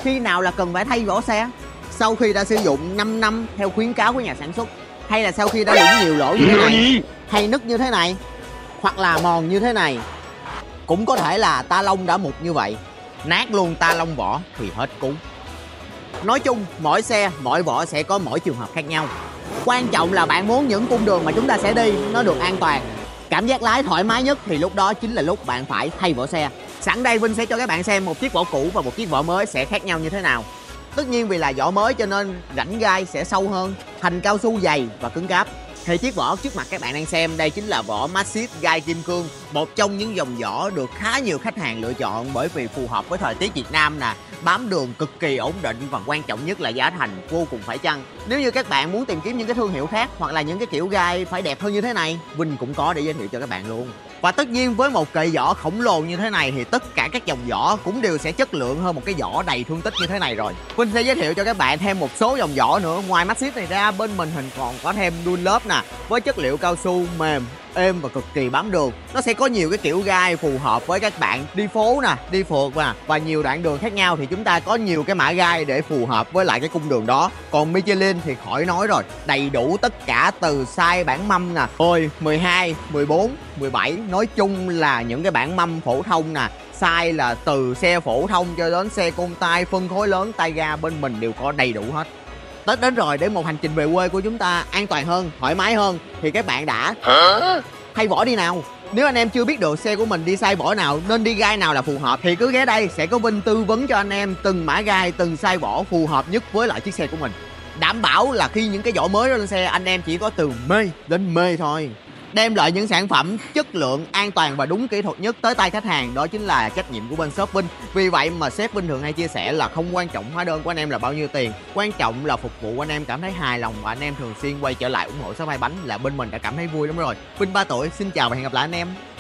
Khi nào là cần phải thay vỏ xe? Sau khi đã sử dụng 5 năm theo khuyến cáo của nhà sản xuất, hay là sau khi đã đụng nhiều lỗ như thế này, hay nứt như thế này, hoặc là mòn như thế này. Cũng có thể là ta lông đã mục như vậy, nát luôn ta lông vỏ thì hết cứu. Nói chung mỗi xe, mỗi vỏ sẽ có mỗi trường hợp khác nhau. Quan trọng là bạn muốn những cung đường mà chúng ta sẽ đi nó được an toàn, cảm giác lái thoải mái nhất, thì lúc đó chính là lúc bạn phải thay vỏ xe. Sẵn đây Vinh sẽ cho các bạn xem một chiếc vỏ cũ và một chiếc vỏ mới sẽ khác nhau như thế nào. Tất nhiên vì là vỏ mới cho nên rãnh gai sẽ sâu hơn, thành cao su dày và cứng cáp. Thì chiếc vỏ trước mặt các bạn đang xem đây chính là vỏ Maxxis gai kim cương, một trong những dòng vỏ được khá nhiều khách hàng lựa chọn bởi vì phù hợp với thời tiết Việt Nam nè, bám đường cực kỳ ổn định và quan trọng nhất là giá thành vô cùng phải chăng. Nếu như các bạn muốn tìm kiếm những cái thương hiệu khác hoặc là những cái kiểu gai phải đẹp hơn như thế này, Vinh cũng có để giới thiệu cho các bạn luôn. Và tất nhiên với một kệ vỏ khổng lồ như thế này thì tất cả các dòng vỏ cũng đều sẽ chất lượng hơn một cái vỏ đầy thương tích như thế này rồi. Vinh sẽ giới thiệu cho các bạn thêm một số dòng vỏ nữa. Ngoài Maxxis này ra, bên mình hình còn có thêm Dunlop nè, với chất liệu cao su mềm, êm và cực kỳ bám đường. Nó sẽ có nhiều cái kiểu gai phù hợp với các bạn đi phố nè, đi phượt nè, và nhiều đoạn đường khác nhau thì chúng ta có nhiều cái mã gai để phù hợp với lại cái cung đường đó. Còn Michelin thì khỏi nói rồi, đầy đủ tất cả từ size bản mâm nè, 12, 14, 17, nói chung là những cái bản mâm phổ thông nè, size là từ xe phổ thông cho đến xe côn tay, phân khối lớn, tay ga bên mình đều có đầy đủ hết. Tết đến rồi, để một hành trình về quê của chúng ta an toàn hơn, thoải mái hơn thì các bạn đã thay vỏ đi nào. Nếu anh em chưa biết được xe của mình đi size vỏ nào, nên đi gai nào là phù hợp thì cứ ghé đây, sẽ có Vinh tư vấn cho anh em từng mã gai, từng size vỏ phù hợp nhất với lại chiếc xe của mình. Đảm bảo là khi những cái vỏ mới đó lên xe, anh em chỉ có từ mê đến mê thôi. Đem lại những sản phẩm chất lượng, an toàn và đúng kỹ thuật nhất tới tay khách hàng, đó chính là trách nhiệm của bên shop Vinh. Vì vậy mà sếp Vinh thường hay chia sẻ là không quan trọng hóa đơn của anh em là bao nhiêu tiền, quan trọng là phục vụ anh em cảm thấy hài lòng và anh em thường xuyên quay trở lại ủng hộ shop Hai Bánh là bên mình đã cảm thấy vui lắm rồi. Vinh 3 tuổi, xin chào và hẹn gặp lại anh em.